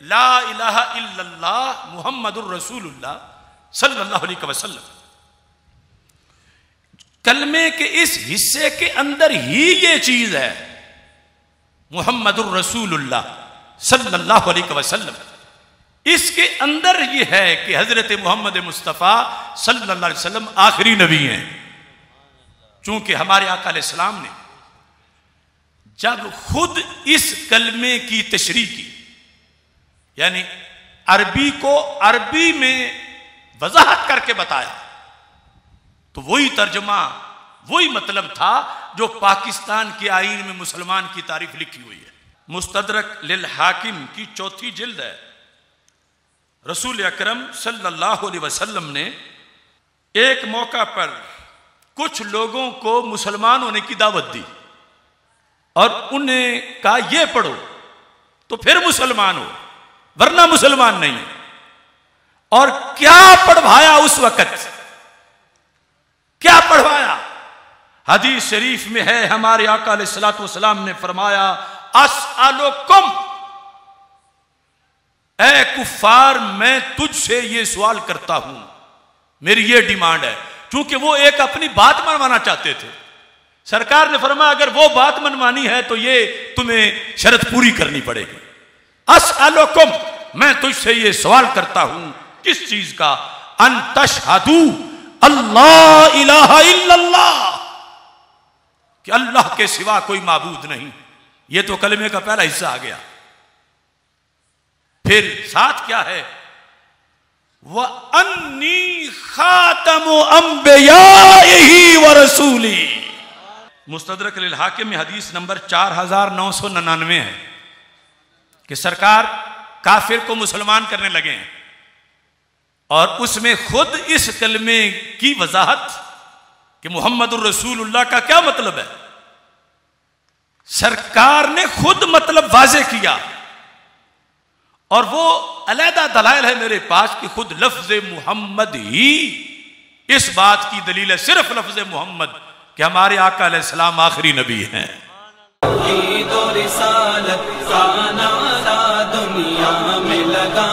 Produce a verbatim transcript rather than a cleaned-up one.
لا الہ الا اللہ محمد الرسول اللہ صلی اللہ علیہ وسلم، کلمے کے اس حصے کے اندر ہی یہ چیز ہے محمد الرسول اللہ صلی اللہ علیہ وسلم، اس کے اندر یہ ہے کہ حضرت محمد مصطفیٰ صلی اللہ علیہ وسلم آخری نبی ہیں۔ چونکہ ہمارے آقا علیہ السلام نے جب خود اس کلمے کی تشریح کی، یعنی عربی کو عربی میں وضاحت کر کے بتایا، تو وہی ترجمہ وہی مطلب تھا جو پاکستان کے آئین میں مسلمان کی تعریف لکھی ہوئی ہے۔ مستدرک للحاکم کی چوتھی جلد ہے۔ رسول اکرم صلی اللہ علیہ وسلم نے ایک موقع پر کچھ لوگوں کو مسلمان ہونے کی دعوت دی اور انہیں کہا یہ پڑھو تو پھر مسلمان ہو، ورنہ مسلمان نہیں۔ اور کیا پڑھوایا اس وقت، کیا پڑھوایا؟ حدیث شریف میں ہے، ہمارے آقا علیہ الصلوۃ والسلام نے فرمایا اسألکم، اے کفار میں تجھ سے یہ سوال کرتا ہوں، میری یہ ڈیمانڈ ہے، چونکہ وہ ایک اپنی بات منوانا چاہتے تھے۔ سرکار نے فرمایا اگر وہ بات منوانی ہے تو یہ تمہیں شرط پوری کرنی پڑے گی۔ اسألکم، میں تجھ سے یہ سوال کرتا ہوں، کس چیز کا؟ ان تشہدوا اللہ الہ الا اللہ، کہ اللہ کے سوا کوئی معبود نہیں۔ یہ تو کلمے کا پہلا حصہ آ گیا۔ پھر ساتھ کیا ہے؟ وَأَنِّي خَاتَمُ أَنْبِيَائِهِ وَرَسُولِهِ۔ مستدرک للحاکم میں حدیث نمبر چار ہزار نو سو ننانوے ہے کہ سرکار کافر کو مسلمان کرنے لگے ہیں، اور اس میں خود اس کلمے کی وضاحت کہ محمد الرسول اللہ کا کیا مطلب ہے، سرکار نے خود مطلب واضح کیا، اور وہ علیحدہ دلائل ہے میرے پاس کہ خود لفظ محمد ہی اس بات کی دلیل ہے، صرف لفظ محمد، کہ ہمارے آقا علیہ السلام آخری نبی ہیں۔ توحید و رسالت کا نعرہ دنیا میں لگا